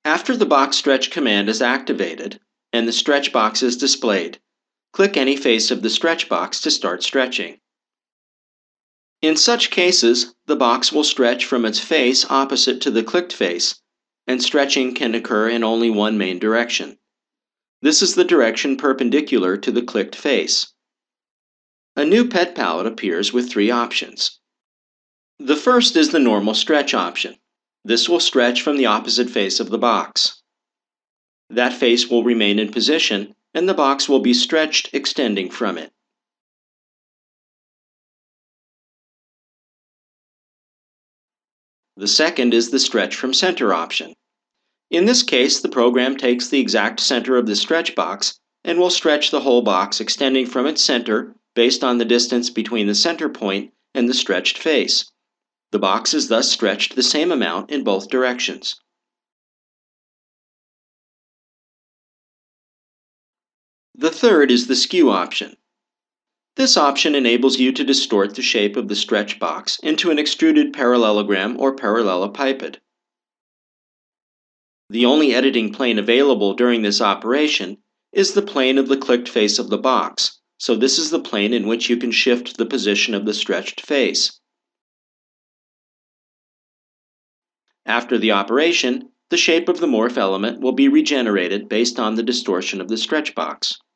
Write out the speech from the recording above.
After the box stretch command is activated and the stretch box is displayed, click any face of the stretch box to start stretching. In such cases, the box will stretch from its face opposite to the clicked face, and stretching can occur in only one main direction. This is the direction perpendicular to the clicked face. A new pet palette appears with three options. The first is the normal stretch option. This will stretch from the opposite face of the box. That face will remain in position, and the box will be stretched extending from it. The second is the stretch from center option. In this case, the program takes the exact center of the stretch box and will stretch the whole box extending from its center based on the distance between the center point and the stretched face. The box is thus stretched the same amount in both directions. The third is the skew option. This option enables you to distort the shape of the stretch box into an extruded parallelogram or parallelepiped. The only editing plane available during this operation is the plane of the clicked face of the box, so this is the plane in which you can shift the position of the stretched face. After the operation, the shape of the morph element will be regenerated based on the distortion of the stretch box.